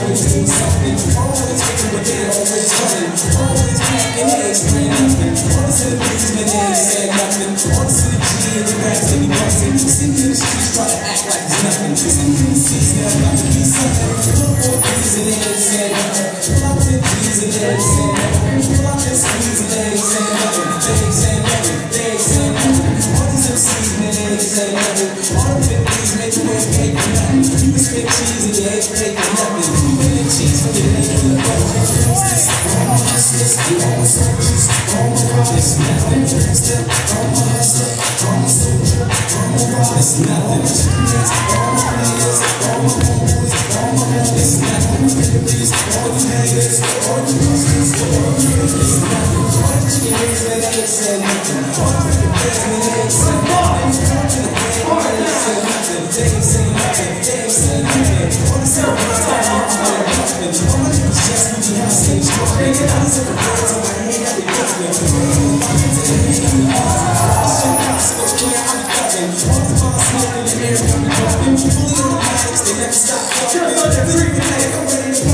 always doing something. Always making what they always running. Always packing eggs, brand nothing. All the celebrities, man, they ain't saying nothing. All the city G and the raps, they be busting. Sitting in the streets, try to act like it's nothing. Sitting in the seats, now about to be something. Look for these and they ain't saying nothing. Pull out their these and they ain't saying nothing. Pull out their sleeves and they ain't saying nothing. They ain't saying nothing. They ain't saying nothing. All these MCs, man, they ain't saying nothing. All the Philippines make you ain't pay for nothing. You can spit cheese and you ain't pay for nothing. You ain't cheese for the name of the boat. All my hustlers, all my soldiers, all my riders, nothing. Step, all my hustler, all my soldier, all my riders, nothing. All my players, all my homeboys, all my brothers, nothing. All the haters, all the hustlers, all the haters, nothing. All the chickens, man, they ain't saying nothing. All the fans, man, they ain't saying nothing. All the they ain't saying nothing. They ain't saying nothing. All the celebrities, all my niggas just be behind stage. They get out of the words on my head, I be ducking. My hands in the head, I be ducking. All the bars smoking in the air, I be ducking. Fully on the mics, they never stop talking. Every day, I'm ready to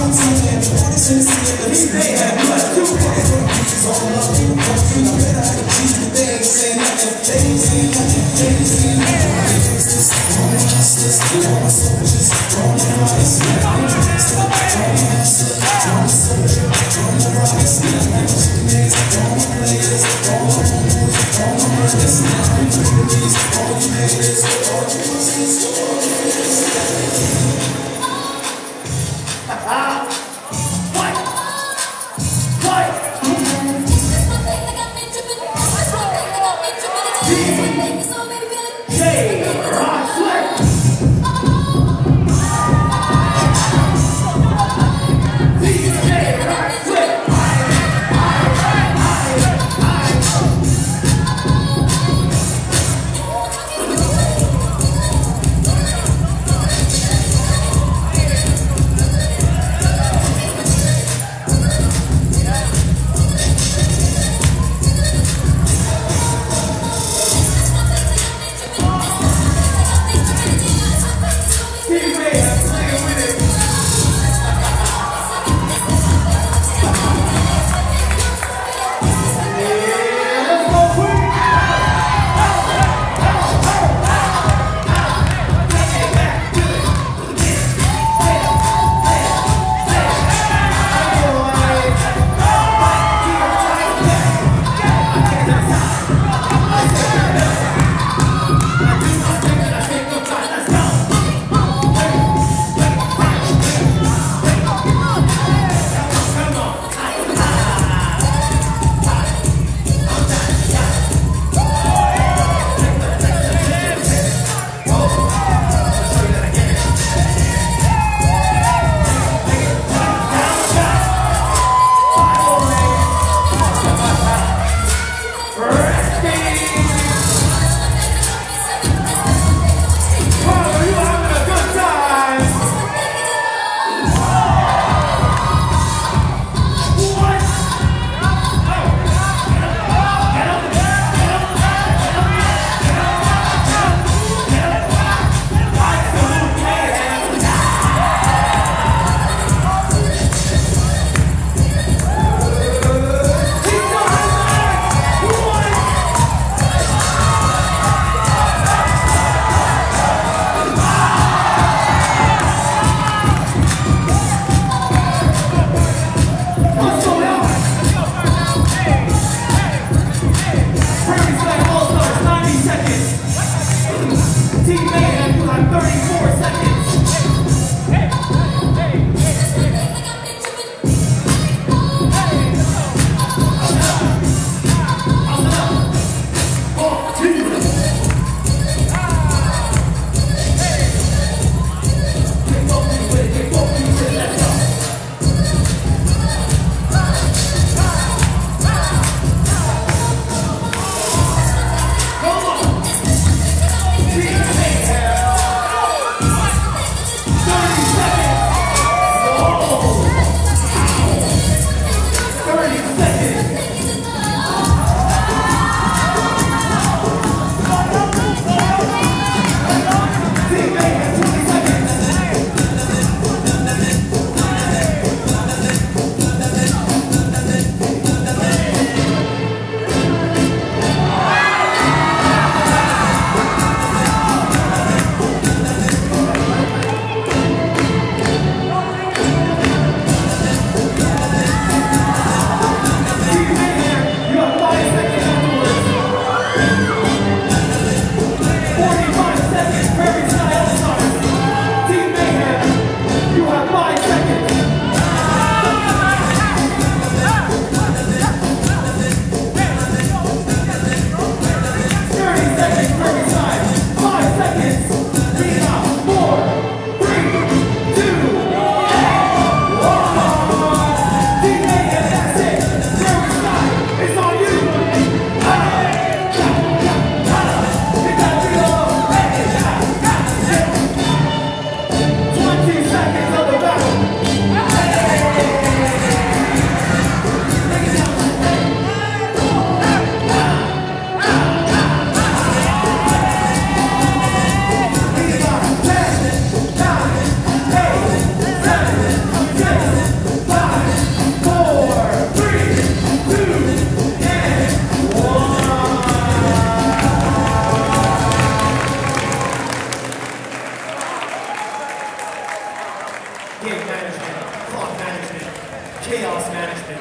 chaos management.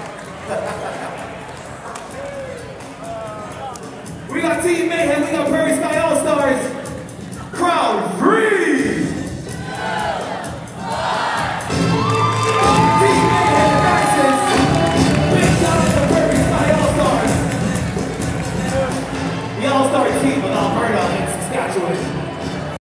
We got Team Mayhem, we got Prairie Sky All-Stars. Crowd, freeze! Team Mayhem versus Big Shot and the Prairie Sky All-Stars. The All-Star team of Alberta and Saskatchewan.